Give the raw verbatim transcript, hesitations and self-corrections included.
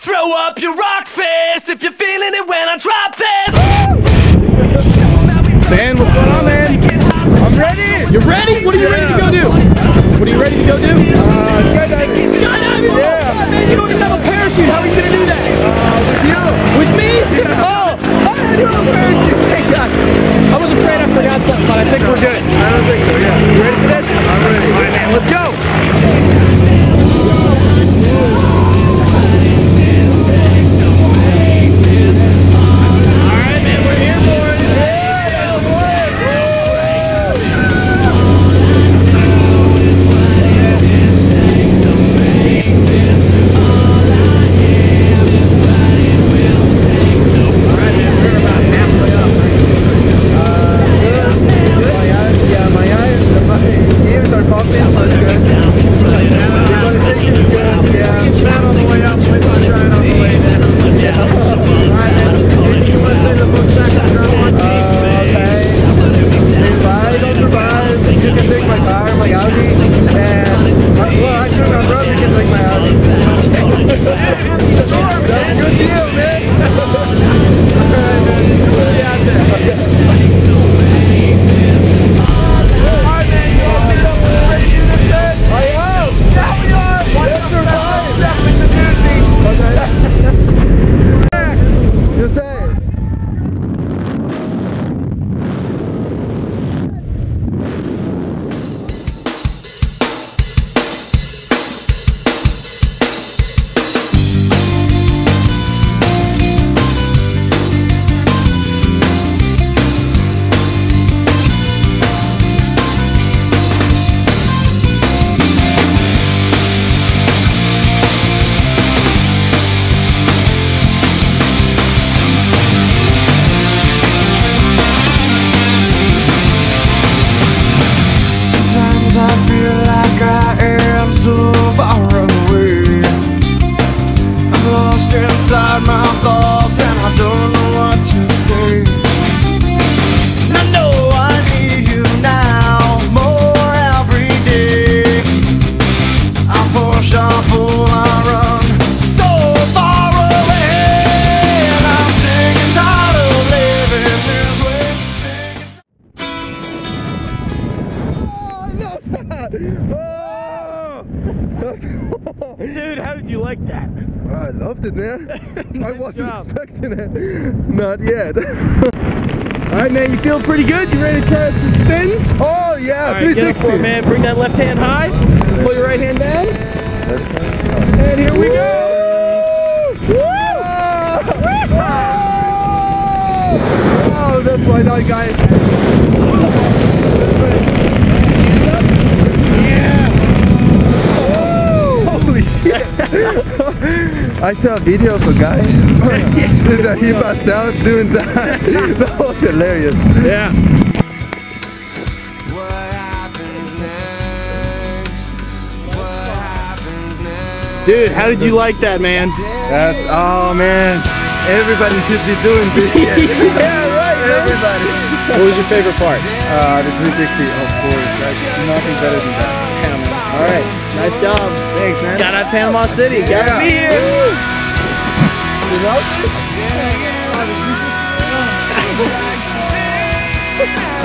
Throw up your rock fist if you're feeling it when I drop this. Man, what's going on, man? I'm ready. You're ready? What are you ready to go do? What are you ready to go do? Uh, skydiving. Skydiving? Yeah. Man, you don't even have a parachute. How are you going to do that? Uh, with you. With me? Yeah. Oh, I do have a parachute. Thank God. I was afraid I forgot something, but I think we're good. I don't think so, yeah. You ready for this? I'm ready. All right, man, let's go. Inside my thoughts and I don't know what to say. And I know I need you now more every day. I push, I pull, I run so far away, and I'm sick and tired of living this way. Dude, how did you like that? I loved it, man. I wasn't job. expecting it. Not yet. Alright, man, you feel pretty good? You ready to try some spins? Oh, yeah. Alright, get up for it, man. Bring that left hand high. Pull your right hand down. And here we go. Woo! Oh, that's why that guy. I saw a video of a guy that he passed out doing that. That was hilarious. Yeah. What happens next? What happens next? Dude, how did you like that, man? That's, oh man, everybody should be doing this. Yeah, right, man. Everybody. What was your favorite part? Uh, the three sixty, of course. Like, nothing better than that. Yeah, man. Alright, nice job. Thanks, man. Got out Panama City. Gotta Yeah. be here. You know?